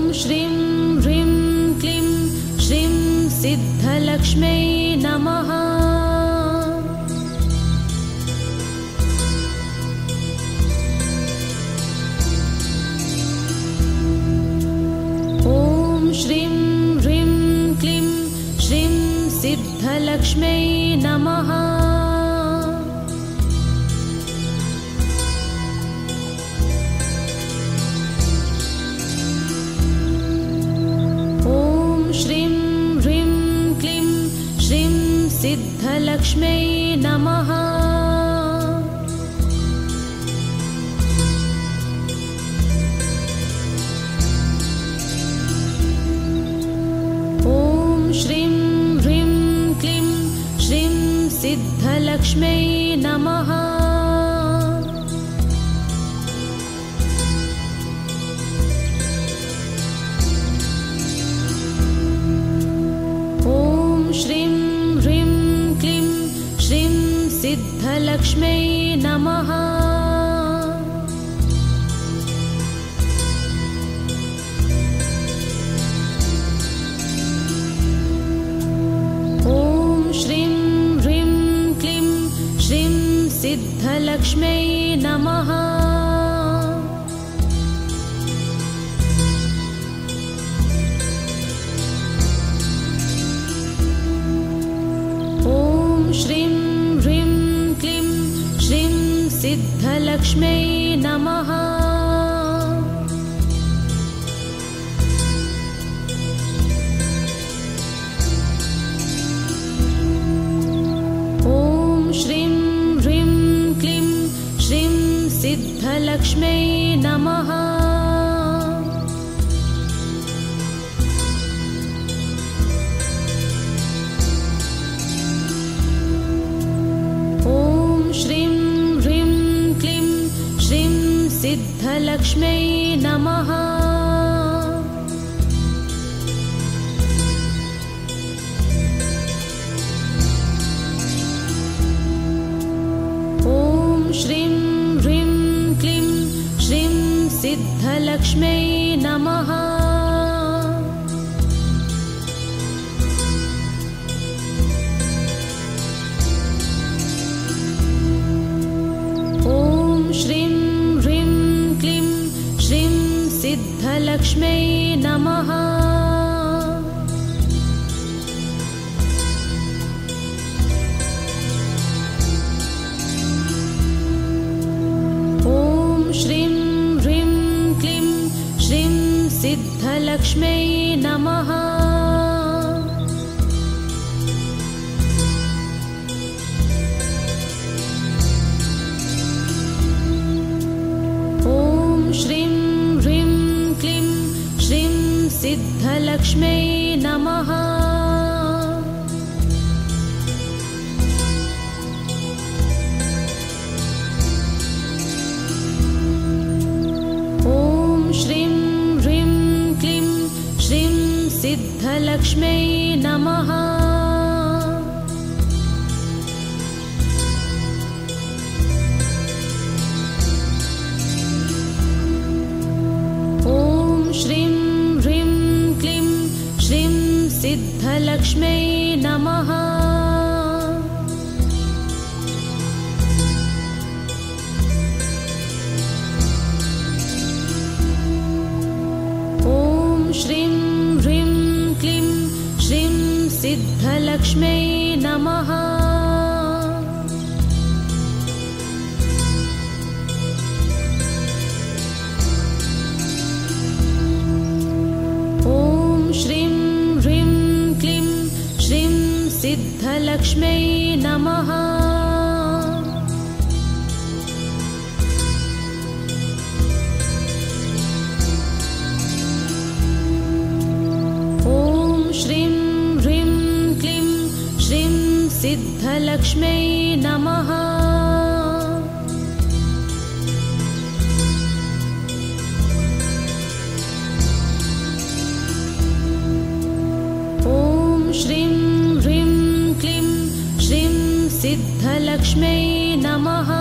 श्रीं ह्रीं क्लीं श्रीं सिद्धलक्ष्म्यै नमः। ॐ श्रीं ह्रीं क्लीं श्रीं सिद्धलक्ष्म्यै नमः। सिद्धलक्ष्म्यै नमः। ॐ श्रीं ह्रीं क्लीं श्रीं सिद्धलक्ष्म्यै नमः। सिद्धलक्ष्म्यै नमः। ॐ श्रीं ह्रीं क्लीं श्रीं सिद्धलक्ष्म्यै नमः। ॐ श्रीं सिद्धलक्ष्म्यै नमः। ॐ श्रीं ह्रीं क्लीं श्रीं सिद्धलक्ष्म्यै नमः। सिद्धलक्ष्म्यै नमः। ॐ श्रीं ह्रीं क्लीं श्रीं सिद्धलक्ष्म्यै नमः। ॐ श्रीं सिद्धलक्ष्म्यै नमः। ॐ श्रीं ह्रीं क्लीं श्रीं सिद्धलक्ष्म्यै नमः। ॐ श्रीं सिद्धलक्ष्म्यै नमः। ॐ श्रीं ह्रीं क्लीं श्रीं सिद्धलक्ष्म्यै नमः। ॐ श्रीं सिद्धलक्ष्म्यै नमः। ॐ श्रीं ह्रीं क्लीं श्रीं सिद्धलक्ष्म्यै नमः। ॐ श्रीं ह्रीं क्लीं श्रीं सिद्धलक्ष्म्यै नमः। ॐ श्रीं ह्रीं क्लीं श्रीं सिद्धलक्ष्म्यै नमः। ॐ श्रीं ह्रीं क्लीं श्रीं सिद्धलक्ष्म्यै नमः।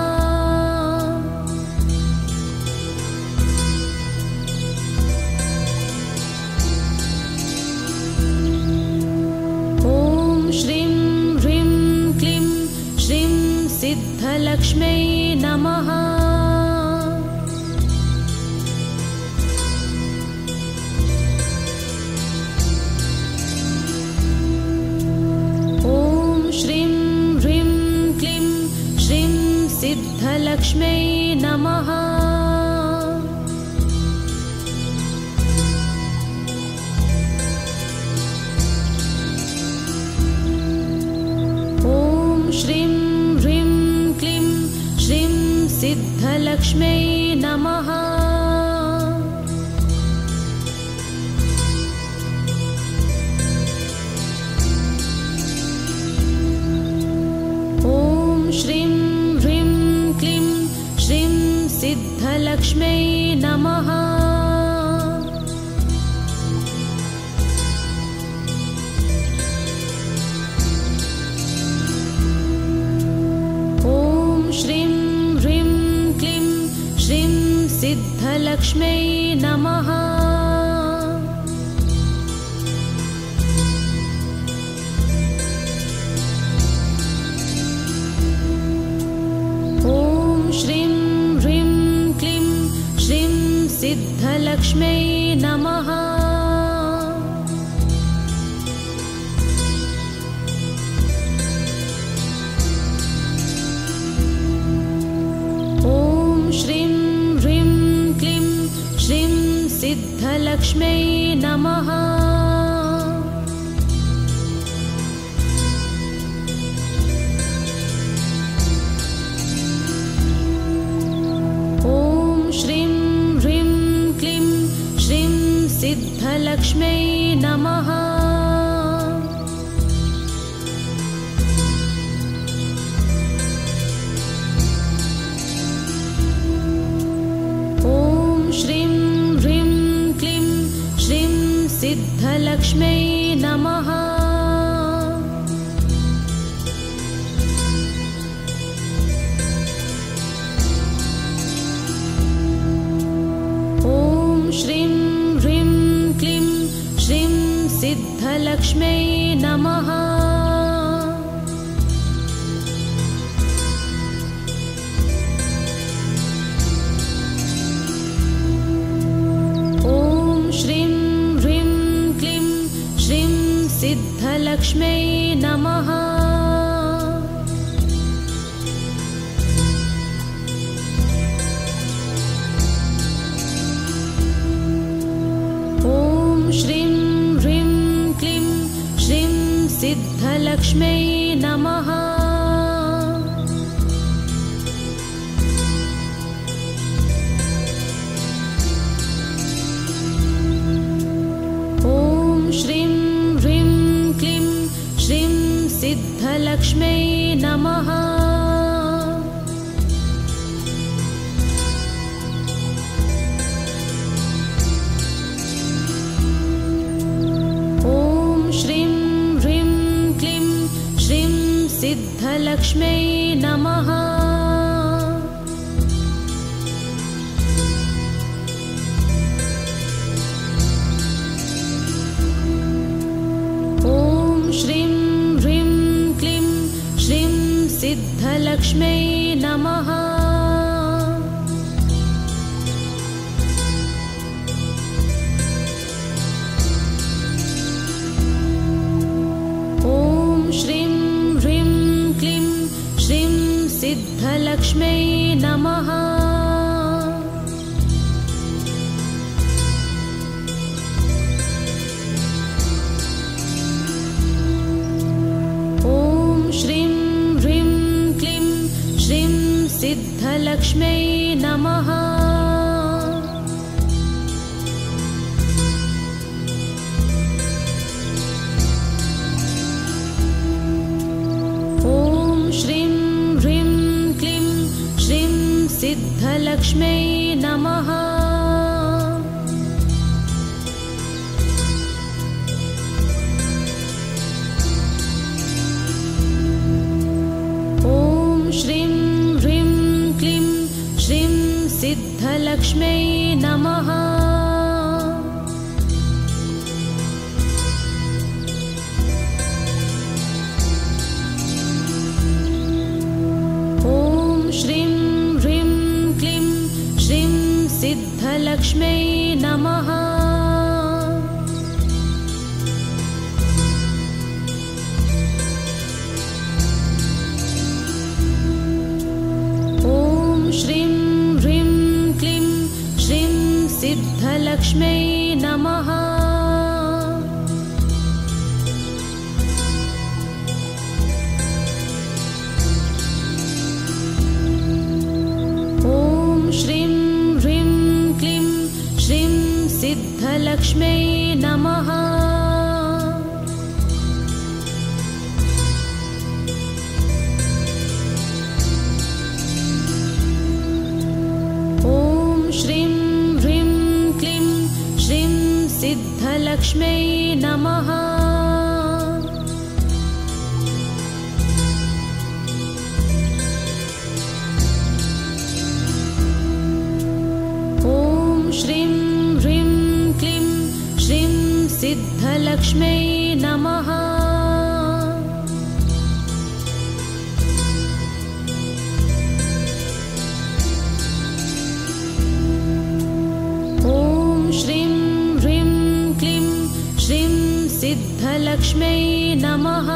सिद्धलक्ष्म्यै नमः। ॐ श्रीं ह्रीं क्लीं श्रीं सिद्धलक्ष्म्यै नमः। श्रीं ह्रीं क्लीं श्रीं सिद्धलक्ष्म्यै नमः। ॐ श्रीं ह्रीं क्लीं श्रीं सिद्धलक्ष्म्यै नमः। श्रीं ह्रीं क्लीं श्रीं सिद्धलक्ष्म्यै नमः। ॐ श्रीं ह्रीं क्लीं श्रीं सिद्धलक्ष्म्यै नमः। श्रीं ह्रीं क्लीं श्रीं सिद्धलक्ष्म्यै नमः। ॐ श्रीं ह्रीं क्लीं श्रीं सिद्धलक्ष्म्यै नमः। श्रीं ह्रीं क्लीं श्रीं सिद्धलक्ष्म्यै नमः। ॐ श्रीं ह्रीं क्लीं श्रीं सिद्धलक्ष्म्यै नमः। श्रीं ह्रीं क्लीं श्रीं सिद्धलक्ष्म्यै नमः। ॐ श्रीं ह्रीं क्लीं श्रीं सिद्धलक्ष्म्यै नमः। श्रीं ह्रीं क्लीं श्रीं सिद्धलक्ष्म्यै नमः। ॐ श्रीं ह्रीं क्लीं श्रीं सिद्धलक्ष्म्यै नमः। श्रीं ह्रीं क्लीं श्रीं सिद्धलक्ष्म्यै नमः। ॐ श्रीं ह्रीं क्लीं श्रीं सिद्धलक्ष्म्यै नमः। श्रीं ह्रीं क्लीं श्रीं सिद्धलक्ष्म्यै नमः। ॐ श्रीं ह्रीं क्लीं श्रीं सिद्धलक्ष्म्यै नमः। श्रीं ह्रीं क्लीं श्रीं सिद्धलक्ष्म्यै नमः। ॐ सिद्धलक्ष्म्यै नमः। ॐ श्रीं ह्रीं क्लीं श्रीं सिद्धलक्ष्म्यै नमः। सिद्धलक्ष्म्यै नमः। ॐ श्रीं ह्रीं क्लीं श्रीं सिद्धलक्ष्म्यै नमः। ॐ श्रीं सिद्धलक्ष्म्यै नमः। ॐ श्रीं ह्रीं क्लीं श्रीं सिद्धलक्ष्म्यै नमः।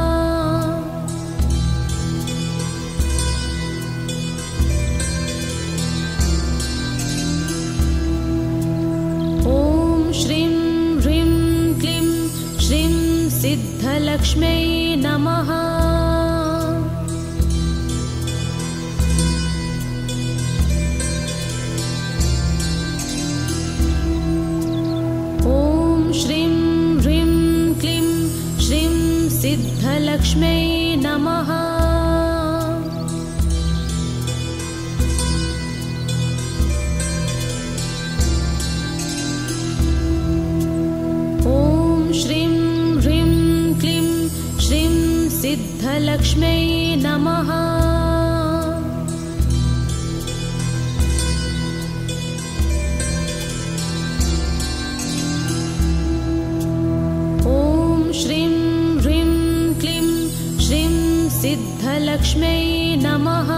सिद्धलक्ष्म्यै नमः। ॐ श्रीं ह्रीं क्लीं श्रीं सिद्धलक्ष्म्यै नमः। सिद्धलक्ष्म्यै नमः। ॐ श्रीं ह्रीं क्लीं श्रीं सिद्धलक्ष्म्यै नमः।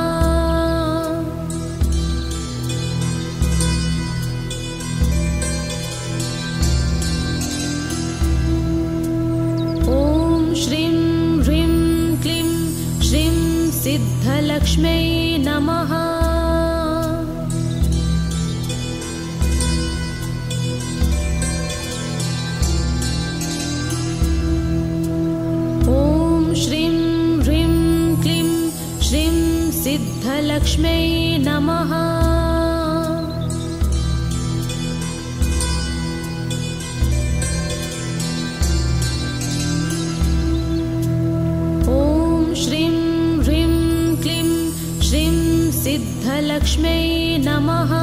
सिद्धलक्ष्म्यै नमः। ॐ श्रीं ह्रीं क्लीं श्रीं सिद्धलक्ष्म्यै नमः। सिद्धलक्ष्म्यै नमः।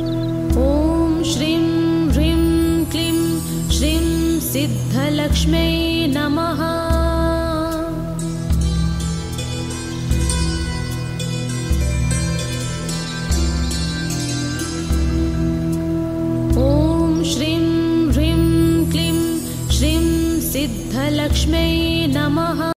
ॐ श्रीं ह्रीं क्लीं श्रीं सिद्धलक्ष्म्यै